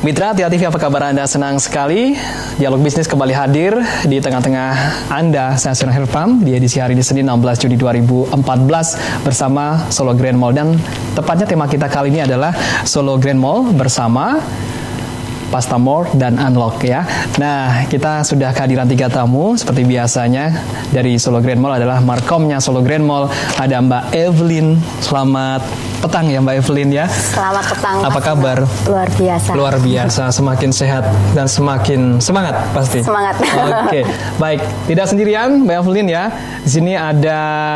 Mitra TV, apa kabar Anda? Senang sekali Dialog Bisnis kembali hadir di tengah-tengah Anda. Saya Surya Herpam di edisi hari ini Senin 16 Juni 2014 bersama Solo Grand Mall. Dan tepatnya tema kita kali ini adalah Solo Grand Mall bersama Pastamore dan Unlock ya. Nah, kita sudah kehadiran 3 tamu seperti biasanya. Dari Solo Grand Mall adalah markomnya Solo Grand Mall. Ada Mbak Evelyn. Selamat petang ya Mbak Evelyn ya. Selamat petang. Apa kabar? Luar biasa. Luar biasa, semakin sehat dan semakin semangat pasti. Semangat. Oke, baik. Tidak sendirian Mbak Evelyn ya. Di sini ada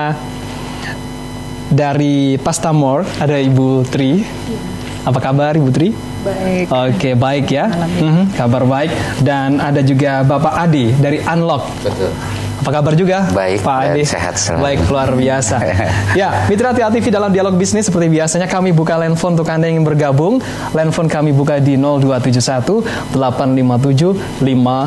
dari Pastamore, ada Ibu Tri. Apa kabar Ibu Tri? Baik. Oke, baik ya. Kabar baik. Dan ada juga Bapak Adi dari Unlock. Betul. Apa kabar juga? Baik, Pak Adi. sehat selalu. Baik, luar biasa. Ya, Mitra TV dalam Dialog Bisnis seperti biasanya kami buka line phone untuk Anda yang ingin bergabung. Line phone kami buka di 0271 857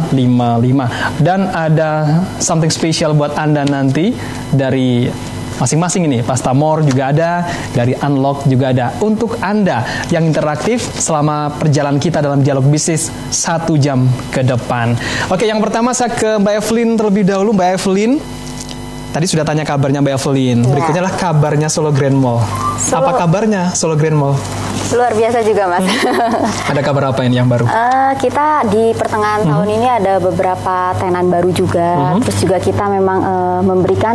555. Dan ada something special buat Anda nanti dari masing-masing ini. Pastamore juga ada, dari Unlock juga ada. Untuk Anda yang interaktif selama perjalanan kita dalam Dialog Bisnis 1 jam ke depan. Oke, yang pertama saya ke Mbak Evelyn terlebih dahulu. Mbak Evelyn, tadi sudah tanya kabarnya Mbak Evelyn. Berikutnya lah kabarnya Solo Grand Mall. Apa kabarnya Solo Grand Mall? Luar biasa juga Mas. Ada kabar apa ini yang baru? Kita di pertengahan tahun ini ada beberapa tenan baru juga. Terus juga kita memang memberikan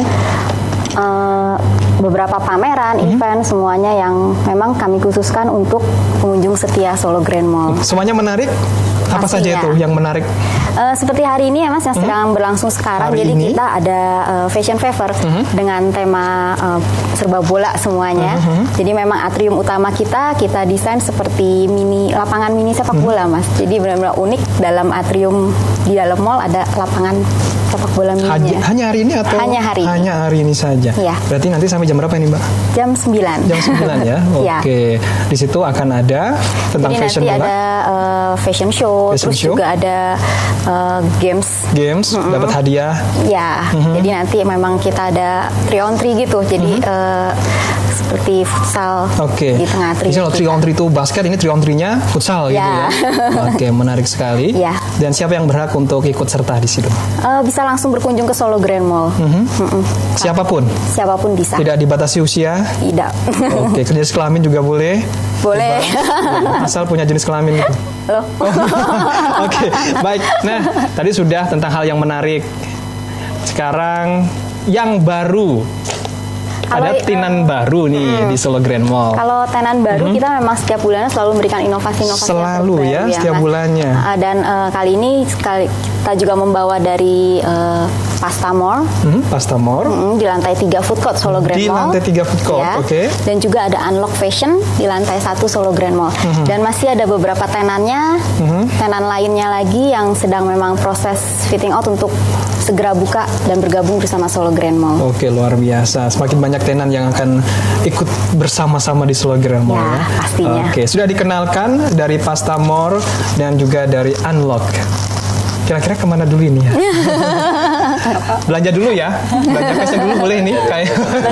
beberapa pameran, event, semuanya yang memang kami khususkan untuk pengunjung setia Solo Grand Mall. Semuanya menarik? Apa saja itu yang menarik? Seperti hari ini ya Mas, yang sedang berlangsung sekarang. Hari jadi ini? kita ada fashion fever dengan tema serba bola semuanya. Jadi memang atrium utama kita desain seperti lapangan mini sepak bola Mas. Jadi benar-benar unik, dalam atrium di dalam mall ada lapangan sepak bola mininya. Hanya hari ini atau? Hanya hari ini. Hanya hari ini saja. Iya. Berarti nanti sampai jam berapa ini Mbak? Jam 9. Jam 9 ya? Iya. Oke. Di situ akan ada tentang jadi fashion nanti bola. ada fashion show, terus juga ada games. Dapat hadiah. Ya, jadi nanti memang kita ada 3-on-3 gitu. Jadi seperti futsal di tengah tri. Misalnya 3-on-3 itu basket, ini 3-on-3-nya futsal gitu ya. Oke, menarik sekali. Ya. Dan siapa yang berhak untuk ikut serta di situ? Bisa langsung berkunjung ke Solo Grand Mall. Siapapun? Siapapun bisa. Tidak dibatasi usia? Tidak. Oke, jenis kelamin juga boleh? Boleh. Asal punya jenis kelamin gitu. Loh. Oke, baik. Nah, tadi sudah tentang hal yang menarik. Sekarang yang baru. Ada tenan baru nih di Solo Grand Mall. Kalau tenan baru kita memang setiap bulannya selalu memberikan inovasi-inovasi selalu baru, ya, setiap bulannya. Dan kali ini kita juga membawa dari Pastamore. Pastamore. Di lantai 3 food court Solo Grand Mall. Di lantai 3 food court, ya. oke. Dan juga ada Unlock Fashion di lantai 1 Solo Grand Mall. Dan masih ada beberapa tenannya, tenan lainnya lagi yang sedang memang proses fitting out untuk segera buka dan bergabung bersama Solo Grand Mall. Oke, luar biasa. Semakin banyak tenan yang akan ikut bersama-sama di Solo Grand Mall ya. Pastinya. Oke, sudah dikenalkan dari Pastamore dan juga dari Unlock. Kira-kira kemana dulu ini ya? Belanja dulu ya, belanja fashion dulu boleh ini kayak.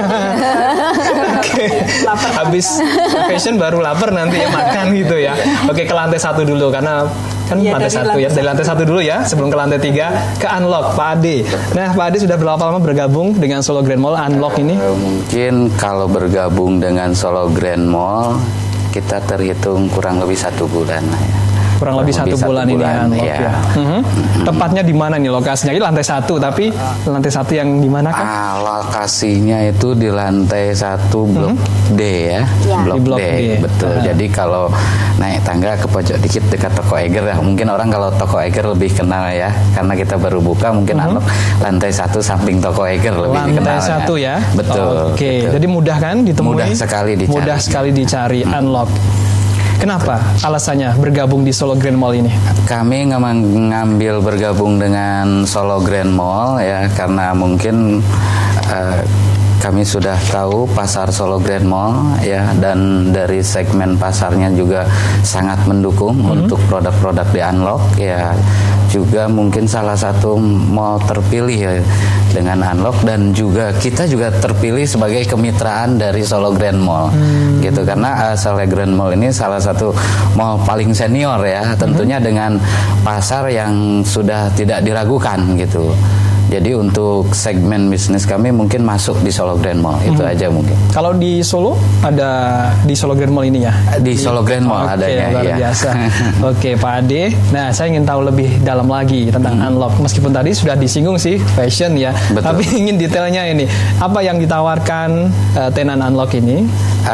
Oke, habis fashion baru lapar nanti ya makan gitu ya. Oke, ke lantai 1 dulu karena kan lantai 1 ya, dari lantai 1 dulu ya sebelum ke lantai 3 ke Unlock. Pak Ade, nah Pak Ade sudah berapa lama bergabung dengan Solo Grand Mall Unlock ini? Mungkin kalau bergabung dengan Solo Grand Mall kita terhitung kurang lebih 1 bulan lah ya. Kurang lebih 1 bulan ini Unlock ya. Tepatnya di mana nih lokasinya? Ini lantai 1, tapi lantai 1 yang di mana kan? Lokasinya itu di lantai 1 blok D ya. Blok D. Betul. Jadi kalau naik tangga ke pojok dikit dekat toko Eiger ya. Mungkin orang kalau toko Eiger lebih kenal ya. Karena kita baru buka mungkin Unlock lantai 1 samping toko Eiger lebih dikenal. Lantai 1 ya. Betul. Oke. Jadi mudah kan ditemui? Mudah sekali dicari. Mudah sekali dicari Unlock. Kenapa alasannya bergabung di Solo Grand Mall ini? Kami ngambil bergabung dengan Solo Grand Mall ya karena mungkin kami sudah tahu pasar Solo Grand Mall ya, dan dari segmen pasarnya juga sangat mendukung untuk produk-produk di Unlock ya. Juga mungkin salah satu mall terpilih ya dengan Unlock, dan juga kita juga terpilih sebagai kemitraan dari Solo Grand Mall gitu, karena Solo Grand Mall ini salah satu mall paling senior ya, tentunya dengan pasar yang sudah tidak diragukan gitu. Jadi untuk segmen bisnis kami mungkin masuk di Solo Grand Mall, itu aja mungkin. Kalau di Solo ada di Solo Grand Mall ini ya? Di Solo Grand Mall adanya. Luar biasa. Oke, Pak Ade. Nah, saya ingin tahu lebih dalam lagi tentang Unlock. Meskipun tadi sudah disinggung sih fashion ya, betul, tapi ingin detailnya ini. Apa yang ditawarkan tenan Unlock ini?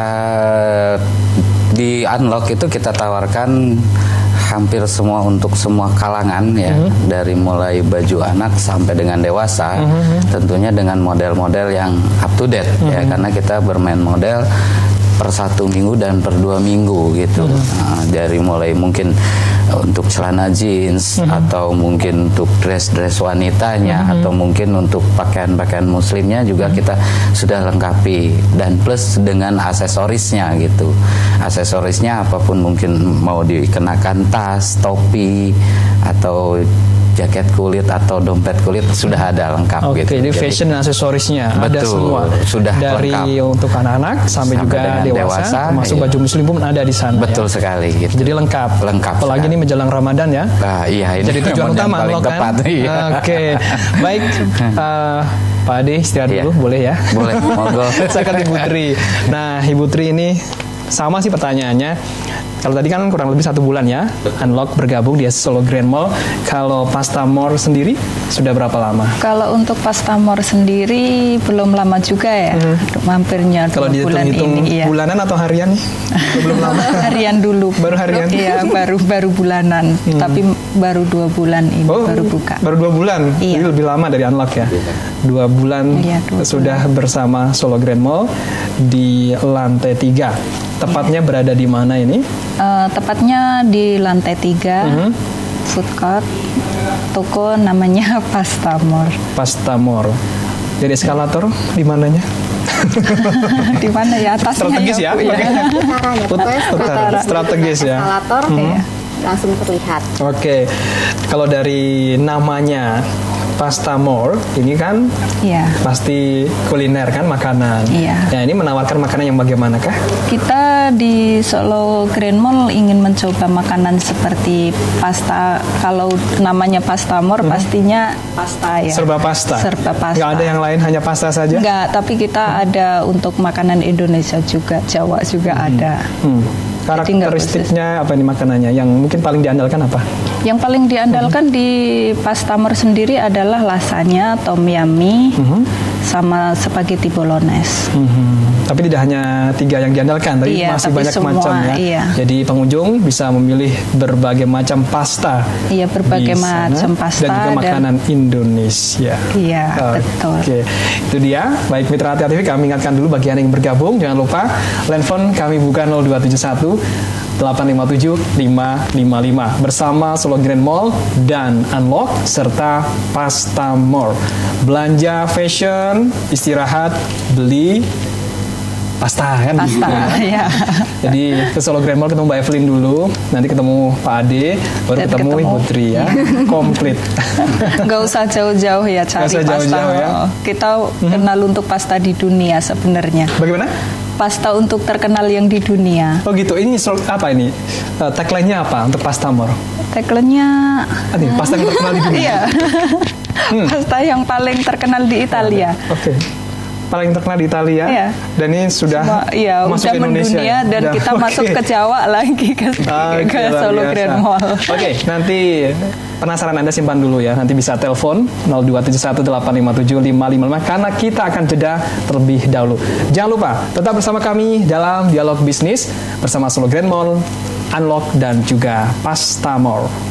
Di Unlock itu kita tawarkan hampir semua untuk semua kalangan ya, dari mulai baju anak sampai dengan dewasa, tentunya dengan model-model yang up to date ya, karena kita bermain model per 1 minggu dan per 2 minggu gitu. Nah, dari mulai mungkin untuk celana jeans, atau mungkin untuk dress-dress wanitanya, atau mungkin untuk pakaian-pakaian muslimnya juga kita sudah lengkapi, dan plus dengan aksesorisnya gitu. Aksesorisnya apapun, mungkin mau dikenakan tas, topi, atau jaket kulit atau dompet kulit sudah ada lengkap gitu. Jadi fashion dan aksesorisnya ada semua. Sudah dari lengkap. Untuk anak-anak sampai juga dewasa, termasuk baju muslim pun ada di sana. Betul ya? Sekali gitu. Jadi lengkap. Apalagi ini menjelang Ramadan ya. Iya, ini jadi tujuan utama Unlock kan. Oke. Baik, Pak Ade istirahat dulu boleh ya? Boleh, monggo. Saya akan Ibu Tri. Nah, Ibu Tri ini sama sih pertanyaannya. Kalau tadi kan kurang lebih 1 bulan ya Unlock bergabung di Solo Grand Mall. Kalau Pastamore sendiri sudah berapa lama? Kalau untuk Pastamore sendiri belum lama juga ya, hampirnya 2 bulan ini. Iya. Bulanan atau harian nih? Belum lama. Harian dulu. Baru harian? Iya, baru bulanan. Tapi baru 2 bulan ini baru buka. Baru 2 bulan? Iya. Jadi lebih lama dari Unlock ya? 2 bulan sudah bersama Solo Grand Mall di lantai 3. Tepatnya berada di mana ini? Tepatnya di lantai 3, food court, toko namanya Pastamore. Pastamore. Jadi eskalator di mananya? Di mana ya atasnya? Strategis ya? Strategis ya. Eskalator langsung terlihat. Oke. Kalau dari namanya Pastamore ini kan pasti kuliner kan, makanan. Iya. Nah, ini menawarkan makanan yang bagaimanakah? Kita di Solo Grand Mall ingin mencoba makanan seperti pasta. Kalau namanya Pastamore pastinya pasta ya. Serba pasta. Serba pasta. Nggak ada yang lain, hanya pasta saja? Nggak, tapi kita ada untuk makanan Indonesia juga, Jawa juga ada. Karakteristiknya apa nih makanannya? Yang mungkin paling diandalkan apa? Yang paling diandalkan di Pastamore sendiri adalah lasagna, tom yum mie, sama spaghetti bolognese. Tapi tidak hanya 3 yang diandalkan, tapi masih banyak macam ya. Iya. Jadi pengunjung bisa memilih berbagai macam pasta. Iya, berbagai macam pasta dan juga makanan Indonesia. Iya, betul. Oke, itu dia. Baik mitra Hati TV, kami ingatkan dulu bagi Anda yang bergabung, jangan lupa handphone kami buka 0271 857 555 bersama Solo Grand Mall dan Unlock serta Pastamore. Belanja fashion, istirahat, beli pasta kan? Pasta, ya. Jadi ke Solo Grand Mall ketemu Mbak Evelyn dulu, nanti ketemu Pak Ade, baru ketemu Ibu Tri ya, komplit. Gak usah jauh-jauh ya cari pasta. Ya. Kita kenal untuk pasta di dunia sebenarnya. Bagaimana? Pasta untuk terkenal yang di dunia. Oh gitu, ini apa ini? Tagline-nya apa untuk Pastamore? Tagline-nya pasta yang terkenal di dunia. Iya. Pasta yang paling terkenal di Italia. Oke. Paling terkenal di Italia, dan ini sudah masuk ke Indonesia mendunia, dan kita masuk ke Jawa lagi ke Solo Grand Mall. Oke, nanti penasaran Anda simpan dulu ya, nanti bisa telepon 0271855755 karena kita akan jeda terlebih dahulu. Jangan lupa tetap bersama kami dalam Dialog Bisnis bersama Solo Grand Mall, Unlock dan juga Pastamore.